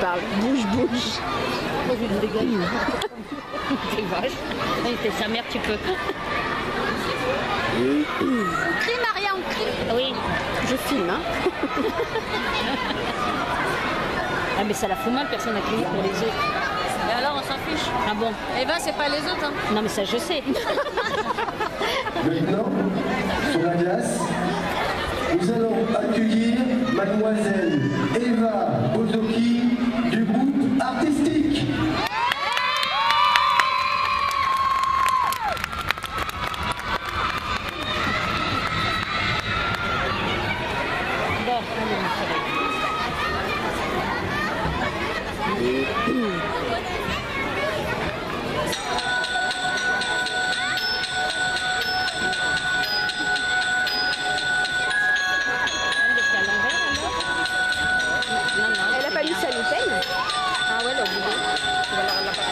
parle. Bouge, bouge. Moi, je lui dégage. T'es vache. T'es sa mère, tu peux. On crie, Maria, on crie. Oui. Je filme, hein. Ah, mais ça la fout mal, personne n'a crié pour les autres. Et alors, on s'en fiche. Ah bon? Eh ben, c'est pas les autres. Hein. Non, mais ça, je sais. Maintenant, sur la glace, nous allons accueillir mademoiselle Eva Bozoki du groupe artistique. Bon, allez, mon soleil. Elle a pas mis sa mitaine. Ah ouais, elle a oublié. Ou alors elle l'a pas